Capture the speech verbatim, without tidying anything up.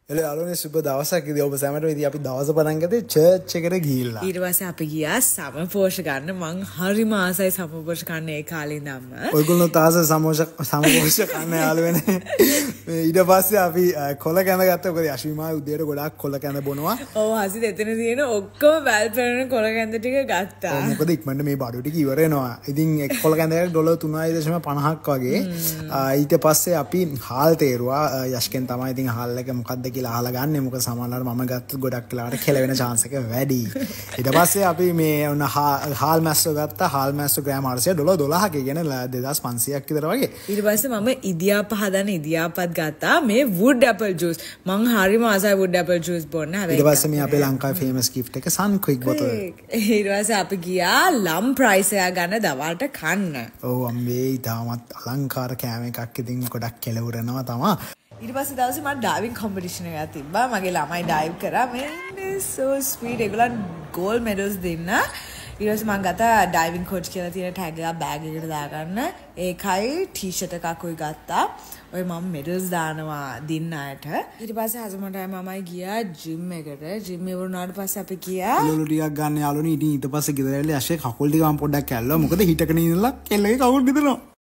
එල යාළුවනේ සුබ දවසක් ඉතින් ඔබ සැමට ඉතින් අපි දවස පටන් ගත්තේ චර්ච් එකට ගිහිල්ලා. ඊට පස්සේ අපි ගියා සමපෝෂ ගන්න. මං හරිම ආසයි සමපෝෂ ගන්න ඒ කාලේ ඉඳන්ම. ඔයගොල්ලෝ තාස සමෝෂ සමපෝෂ ගන්න යාළුවනේ. ඊට පස්සේ අපි කොල කැඳ ගත්තා. මොකද යෂ්මිමා උදේට ගොඩාක් කොල කැඳ බොනවා. ඔව් හසි දෙතන තියෙන ඔක්කොම වැල් පෙරන කොල කැඳ ටික ගත්තා. ඔව් මොකද ඉක්මනට මේ බඩු ටික ඉවර වෙනවා. ඉතින් එක් කොල කැඳකට ඩොලර් තුනයි දශම පනහක් වගේ. ඊට පස්සේ අපි හාල් තේරුවා. යෂ්කෙන් තමයි ඉතින් හාල් එක මොකද්ද කියලා අහලා ගන්න. මොකද සමහරවල් මම ගත්ත ගොඩක් වෙලාවට කෙලවෙන chance එක වැඩි. ඊට පස්සේ අපි මේ ඔන්න හාල් මැස්සෝ ගත්තා. හාල් මැස්සෝ ග්‍රෑම් හාරසිය ඩොලර් දොළහක කියන දෙදාස් පන්සීයක් විතර වගේ. ඊට පස්සේ මම ඉදියාප හදන ඉදියාපත් ගත්තා. මේ wood apple juice. මං හරිම ආසයි wood apple juice බොන්න. හැබැයි ඊට පස්සේ මේ අපේ ලංකාවේ famous gift එක sun quick bottle. ඊට පස්සේ අපි ගියා ලම් ප්‍රයිස් එක ගන්න දවල්ට කන්න. ඔව් අම්මේ ඊටමත් අලංකාර කෑම එකක් ඉතින් ගොඩක් කෙලවරනවා තමයි. ඊට පස්සේ දවසේ මම ඩයිවිං කොම්පිටිෂන් එකක් තිබ්බා. මගේ ළමයි ඩයිව් කරා. මේ so sweet. ඒගොල්ලන් gold medals දෙන්න. ඊට පස්සේ මම ගත්තා ඩයිවිං coach කියලා තියෙන tag එක බෑග් එකට දාගන්න. ඒකයි t-shirt එකක් උයි ගත්තා. ඔය මම medals දානවා දින්න අයට. ඊට පස්සේ හසමටයි මමයි ගියා gym එකට. gym එක වුණාට පස්සේ අපි ගියා ලුලු ටිකක් ගන්න යාළුවනේ. ඉතින් ඊට පස්සේ ගෙදර ඇවිල්ලා යෂේ කකුල් ටික මම පොඩ්ඩක් කැල්ලුවා. මොකද හිටගෙන ඉඳලා කෙල්ලගේ කකුල් දිදෙනවා.